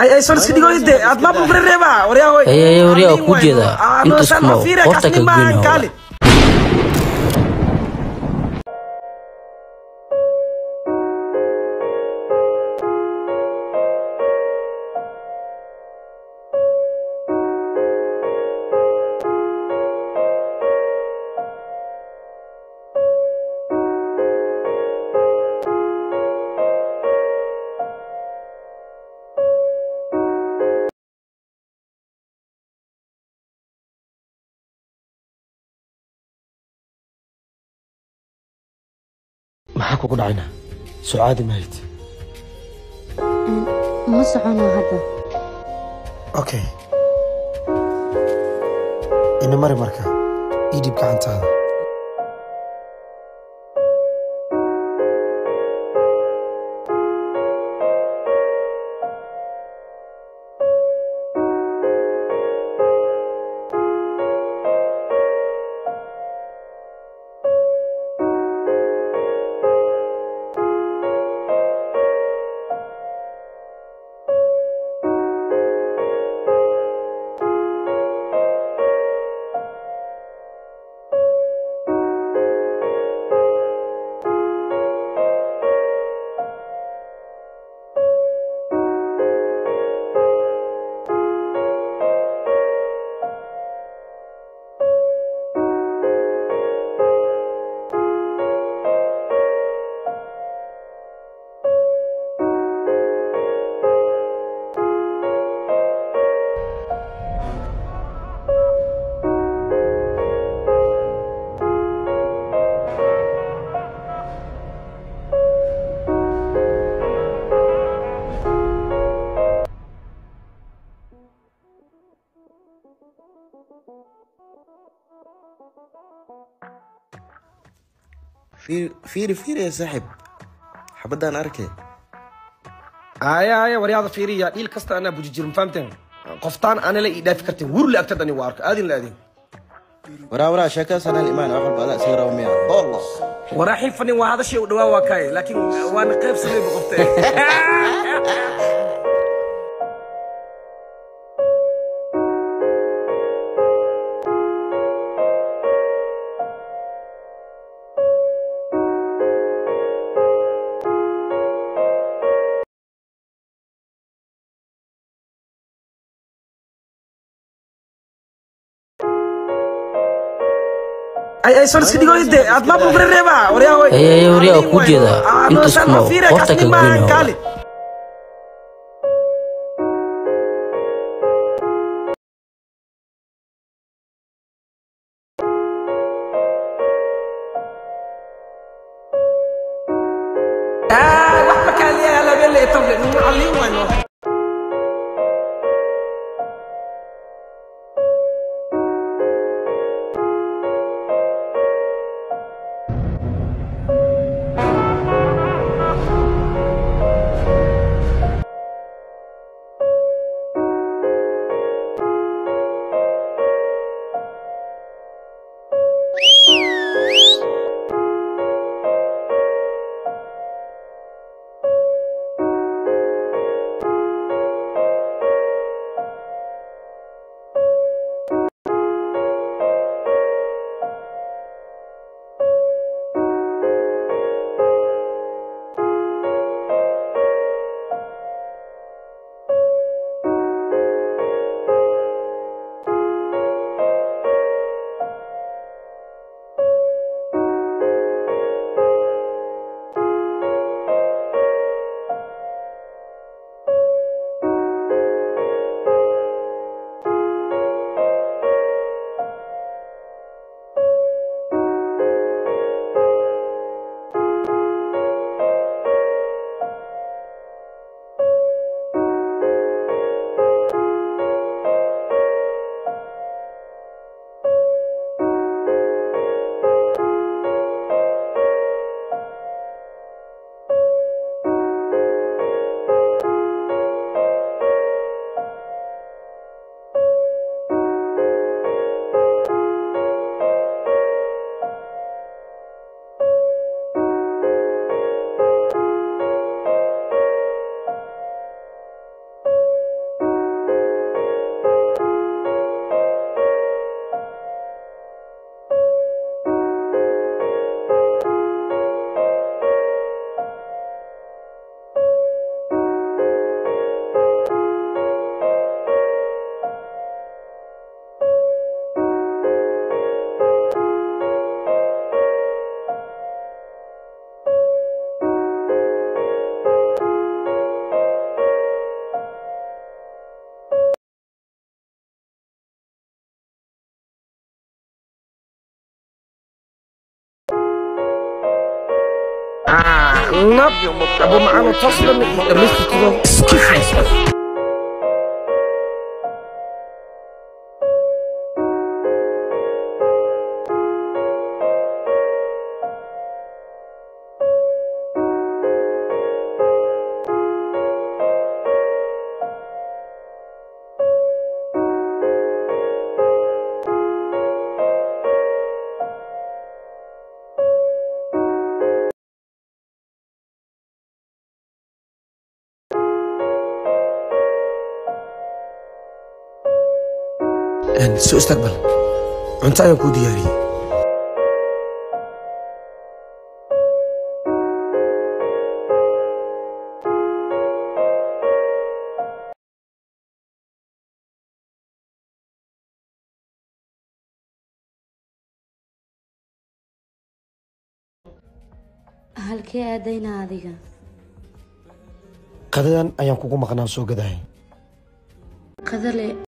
ay soo iska digo ide aad ma bureeba wariyaa way ay wariyaa ku jeeda inta isma horta ka goyn maxaa kugu dhacayna su'aadi maayt ma socono hadda okay ina mari marka idib gacantaada فيري يا صاحب حبدان أركي آية ورياضة فيرية ديل كستا أنا بوجيجر مفهمتين قفطان أنا لا إيدا فكرتين ورلي أكتدني وارك آدين لأدين ورا شكا سنة الإيمان أحب على سيرة ومياه والله وراحين فني وهذا شيء ودوا واكاي لكن وانا قيب سلي بقفتين ay soo iska digo ide aad ma bureeba wariyaa way ay wariyaa ku jeeda inta isma horta ka goyn wax ma kale yaa la belle table macallin wayno نب أبو معانا تصل مستر سوء استقبل أنت يا كودياري halkee aadaynaa adiga qadadan ayaan kugu maqnaan soo gadahay qadale